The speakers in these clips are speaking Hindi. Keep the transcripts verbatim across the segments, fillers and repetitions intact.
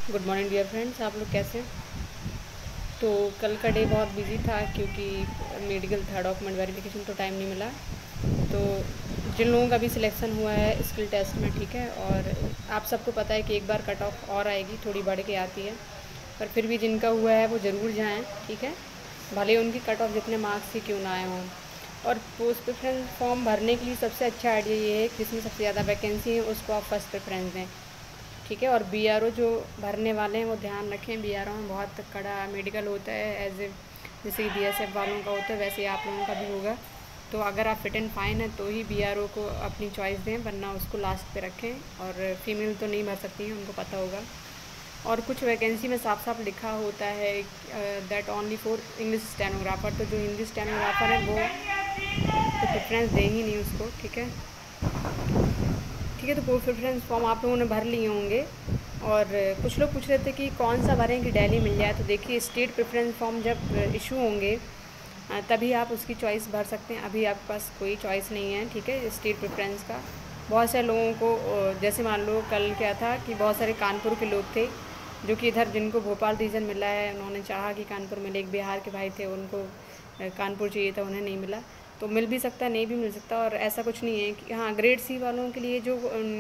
गुड मॉर्निंग डियर फ्रेंड्स, आप लोग कैसे हैं? तो कल का डे बहुत बिजी था क्योंकि मेडिकल था, डॉक्यूमेंट वेरिफिकेशन, तो टाइम नहीं मिला। तो जिन लोगों का भी सिलेक्शन हुआ है स्किल टेस्ट में, ठीक है, और आप सबको पता है कि एक बार कट ऑफ और आएगी, थोड़ी बढ़ के आती है, पर फिर भी जिनका हुआ है वो ज़रूर जाएं, ठीक है, भले उनकी कट ऑफ जितने मार्क्स ही क्यों ना आए हों। और पोस्ट प्रेफरेंस फॉर्म भरने के लिए सबसे अच्छा आइडिया ये है कि जिसमें सबसे ज़्यादा वैकेंसी है उसको आप फर्स्ट प्रेफरेंस दें, ठीक है। और बी आर ओ जो भरने वाले हैं वो ध्यान रखें, बी आर ओ में बहुत कड़ा मेडिकल होता है, एज ए जैसे कि बी एस एफ वालों का होता है वैसे ही आप लोगों का भी होगा। तो अगर आप फिट एंड फाइन है तो ही बी आर ओ को अपनी चॉइस दें, वरना उसको लास्ट पे रखें। और फीमेल तो नहीं भर सकती हैं, उनको पता होगा। और कुछ वैकेंसी में साफ साफ लिखा होता है that only for English stenographer, तो जो हिंदी स्टेनोग्राफर है वो तो प्रेफरेंस दें ही नहीं उसको, ठीक है। ठीक है, तो पोस्ट प्रेफरेंस फॉर्म आप लोगों ने भर लिए होंगे। और कुछ लोग पूछ रहे थे कि कौन सा भरें कि दिल्ली मिल जाए। तो देखिए, स्टेट प्रेफरेंस फॉर्म जब इशू होंगे तभी आप उसकी चॉइस भर सकते हैं, अभी आपके पास कोई चॉइस नहीं है, ठीक है, स्टेट प्रेफरेंस का। बहुत सारे लोगों को, जैसे मान लो कल क्या था कि बहुत सारे कानपुर के लोग थे जो कि इधर, जिनको भोपाल रीजन मिला है, उन्होंने चाहा कि कानपुर मिले। एक बिहार के भाई थे, उनको कानपुर चाहिए था, उन्हें नहीं मिला। तो मिल भी सकता है, नहीं भी मिल सकता। और ऐसा कुछ नहीं है कि हाँ, ग्रेड सी वालों के लिए जो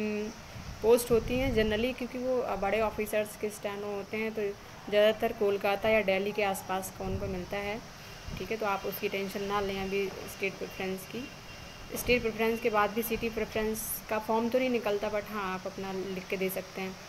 पोस्ट होती हैं जनरली, क्योंकि वो बड़े ऑफिसर्स के स्टैनो होते हैं, तो ज़्यादातर कोलकाता या दिल्ली के आसपास का उनको मिलता है, ठीक है। तो आप उसकी टेंशन ना लें अभी स्टेट प्रेफरेंस की। स्टेट प्रेफरेंस के बाद भी सिटी प्रेफरेंस का फॉर्म तो नहीं निकलता, बट हाँ, आप अपना लिख के दे सकते हैं।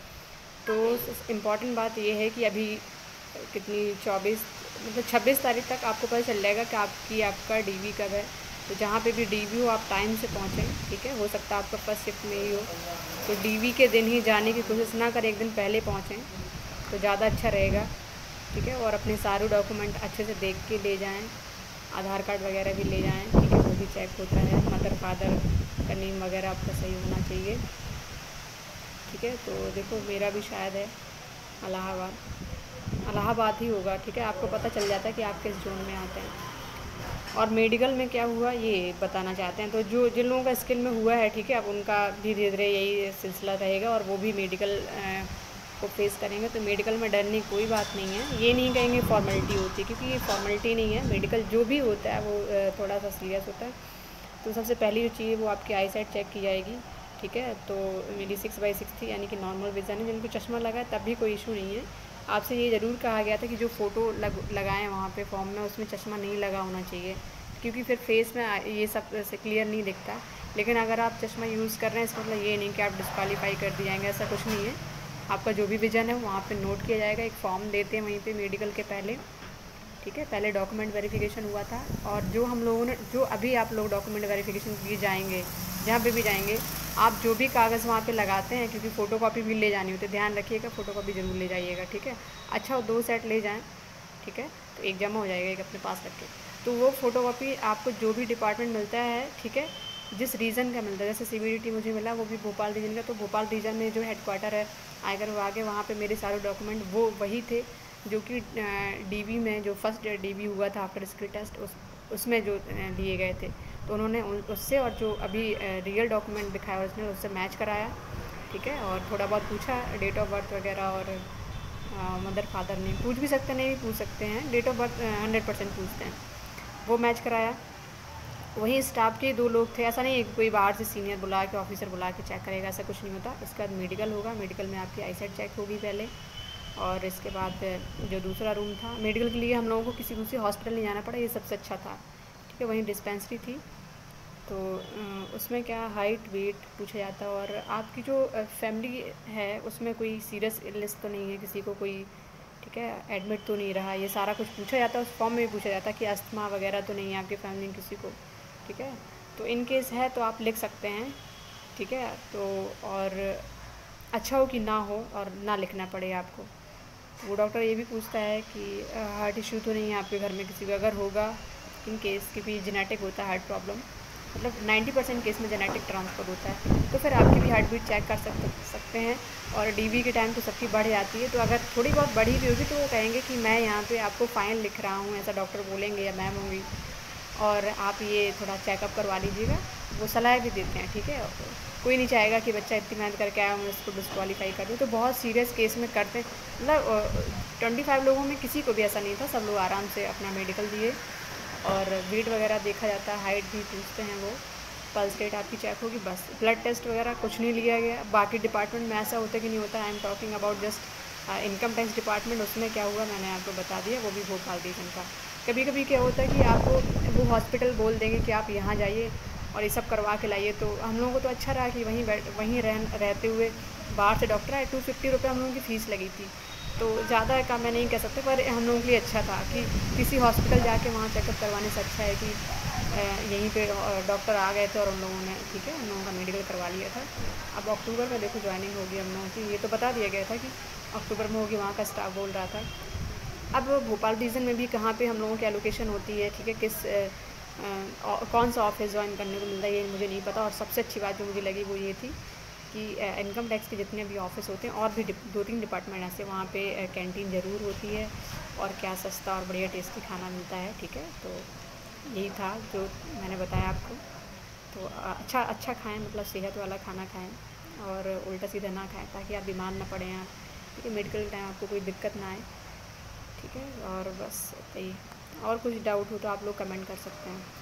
तो इम्पॉर्टेंट बात यह है कि अभी कितनी चौबीस मतलब छब्बीस तारीख तक आपको पता चल जाएगा कि आपकी आपका डीवी कब है। तो जहाँ पे भी डीवी हो आप टाइम से पहुँचें, ठीक है। हो सकता है आपका फर्स्ट शिफ्ट में ही हो, तो डीवी के दिन ही जाने की कोशिश ना करें, एक दिन पहले पहुँचें तो ज़्यादा अच्छा रहेगा, ठीक है। और अपने सारे डॉक्यूमेंट अच्छे से देख के ले जाएं, आधार कार्ड वगैरह भी ले जाएं, ठीक है, वो भी चेक होता है। मदर फादर का नेम वगैरह आपका सही होना चाहिए, ठीक है। तो देखो, मेरा भी शायद है इलाहाबाद इलाहाबाद ही होगा, ठीक है। आपको पता चल जाता है कि आप किस जोन में आते हैं। और मेडिकल में क्या हुआ ये बताना चाहते हैं। तो जो जिन लोगों का स्किल में हुआ है, ठीक है, अब उनका भी धीरे धीरे यही सिलसिला रहेगा और वो भी मेडिकल को फेस करेंगे। तो मेडिकल में डरने की कोई बात नहीं है, ये नहीं कहेंगे फॉर्मेलिटी होती है, क्योंकि ये फॉर्मेलिटी नहीं है। मेडिकल जो भी होता है वो थोड़ा सा सीरियस होता है। तो सबसे पहली जो चीज़ वो आपकी आई साइट चेक की जाएगी, ठीक है। तो मेरी सिक्स बाई सिक्स थी, यानी कि नॉर्मल विज़न है। जिनको चश्मा लगा है तब भी कोई इशू नहीं है। आपसे ये ज़रूर कहा गया था कि जो फ़ोटो लग लगाएं वहाँ पे फॉर्म में, उसमें चश्मा नहीं लगा होना चाहिए, क्योंकि फिर फेस में ये सब से क्लियर नहीं दिखता। लेकिन अगर आप चश्मा यूज़ कर रहे हैं, इसका मतलब ये नहीं कि आप डिस्क्वालीफाई कर दिए जाएंगे, ऐसा कुछ नहीं है। आपका जो भी विज़न है वहाँ पे नोट किया जाएगा। एक फॉर्म देते हैं वहीं पे मेडिकल के पहले, ठीक है। पहले डॉक्यूमेंट वेरिफिकेशन हुआ था, और जो हम लोगों ने जो अभी आप लोग डॉक्यूमेंट वेरिफिकेशन किए जाएंगे, जहाँ पे भी जाएंगे, आप जो भी कागज़ वहाँ पे लगाते हैं, क्योंकि फ़ोटो कॉपी भी ले जानी होती है, ध्यान रखिएगा, फ़ोटो कॉपी ज़रूर ले जाइएगा, ठीक है। अच्छा, वो दो सेट ले जाएँ, ठीक है, तो एक जमा हो जाएगा, एक अपने पास रख के। तो वो फ़ोटो कॉपी आपको जो भी डिपार्टमेंट मिलता है, ठीक है, जिस रीजन का मिलता है, जैसे सी बी डी टी मुझे मिला वो भी भोपाल रीजन का, तो भोपाल रीजन में जो हेडक्वार्टर है आयकर विभाग है, वहाँ पे मेरे सारे डॉक्यूमेंट वो वही थे जो कि डीवी में जो फर्स्ट डीवी हुआ था आफ्टर स्किल टेस्ट, उस उसमें जो दिए गए थे। तो उन्होंने उससे और जो अभी रियल डॉक्यूमेंट दिखाया उसने उससे मैच कराया, ठीक है। और थोड़ा बहुत पूछा डेट ऑफ बर्थ वगैरह, और मदर फादर ने पूछ भी सकते, नहीं भी पूछ सकते हैं, date of birth hundred percent पूछते हैं, वो मैच कराया। वहीं स्टाफ के दो लोग थे, ऐसा नहीं है कि कोई बाहर से सीनियर बुला के ऑफिसर बुला के चेक करेगा, ऐसा कुछ नहीं होता। उसके बाद मेडिकल होगा, मेडिकल में आपकी आई साइट चेक होगी पहले, और इसके बाद जो दूसरा रूम था मेडिकल के लिए, हम लोगों को किसी दूसरी हॉस्पिटल नहीं जाना पड़ा, ये सबसे अच्छा था, ठीक है। वहीं डिस्पेंसरी थी, तो उसमें क्या हाइट वेट पूछा जाता, और आपकी जो फैमिली है उसमें कोई सीरियस इलनेस तो नहीं है किसी को, कोई, ठीक है, एडमिट तो नहीं रहा, ये सारा कुछ पूछा जाता है। उस फॉर्म में भी पूछा जाता है कि अस्थमा वगैरह तो नहीं है आपकी फैमिली में किसी को, ठीक है। तो इन केस है तो आप लिख सकते हैं, ठीक है। तो और अच्छा हो कि ना हो और ना लिखना पड़े आपको। वो डॉक्टर ये भी पूछता है कि हार्ट इशू तो नहीं है आपके घर में किसी को, अगर होगा इन केस की भी जेनेटिक होता है हार्ट प्रॉब्लम, मतलब नाइन्टी परसेंट केस में जेनेटिक ट्रांसफ़र होता है, तो फिर आपकी भी हार्ट बीट चेक कर सकते सकते हैं। और डीवी के टाइम तो सबकी बढ़ जाती है, तो अगर थोड़ी बहुत बढ़ी भी होगी तो वो कहेंगे कि मैं यहाँ पे आपको फ़ाइन लिख रहा हूँ, ऐसा डॉक्टर बोलेंगे या मैम होंगी। और आप ये थोड़ा चेकअप करवा लीजिएगा, वो सलाह भी देते हैं, ठीक है। कोई नहीं चाहेगा कि बच्चा इतनी मेहनत करके आया, मैं इसको डिस्क्वालीफाई कर दूँ। तो बहुत सीरियस केस में करते हैं, मतलब ट्वेंटी फाइव लोगों में किसी को भी ऐसा नहीं था, सब लोग आराम से अपना मेडिकल दिए और वेट वगैरह देखा जाता है, हाइट भी पूछते हैं वो, पल्स रेट आपकी चेक होगी, बस। ब्लड टेस्ट वगैरह कुछ नहीं लिया गया। बाकी डिपार्टमेंट में ऐसा होता कि नहीं होता, I am talking about just income tax department. उसमें क्या हुआ मैंने आपको बता दिया, वो भी भोपाल रीजन का। कभी कभी क्या होता है कि आपको वो हॉस्पिटल बोल देंगे कि आप यहाँ जाइए और ये सब करवा के लाइए। तो हम लोगों को तो अच्छा रहा कि वहीं बैठ वहीं रह रहते हुए बाहर से डॉक्टर आए, टू फिफ्टी रुपये हम लोगों की फ़ीस लगी थी। तो ज़्यादा का मैं नहीं कह सकते, पर हम लोगों के लिए अच्छा था कि किसी हॉस्पिटल जाके वहाँ चेकअप करवाने से अच्छा है कि यहीं पे डॉक्टर आ गए थे और उन लोगों ने, ठीक है, उन लोगों का मेडिकल करवा लिया था। अब अक्टूबर में देखो ज्वाइनिंग होगी हम लोगों की, ये तो बता दिया गया था कि अक्टूबर में होगी, वहाँ का स्टाफ बोल रहा था। अब भोपाल रीजन में भी कहाँ पे हम लोगों की एलोकेशन होती है, ठीक है, किस आ, कौन सा ऑफिस ज्वाइन करने को मिलता है, ये मुझे नहीं पता। और सबसे अच्छी बात जो मुझे लगी वो ये थी कि इनकम टैक्स के जितने भी ऑफिस होते हैं और भी दो तीन डिपार्टमेंट ऐसे, वहाँ पे कैंटीन ज़रूर होती है और क्या सस्ता और बढ़िया टेस्टी खाना मिलता है, ठीक है। तो यही था जो मैंने बताया आपको। तो अच्छा अच्छा खाएं, मतलब सेहत वाला खाना खाएं और उल्टा सीधा ना खाएं, ताकि आप बीमार ना पड़ें आप, ठीक है, मेडिकल टाइम आपको कोई दिक्कत ना आए, ठीक है। और बस यही, और कुछ डाउट हो तो आप लोग कमेंट कर सकते हैं।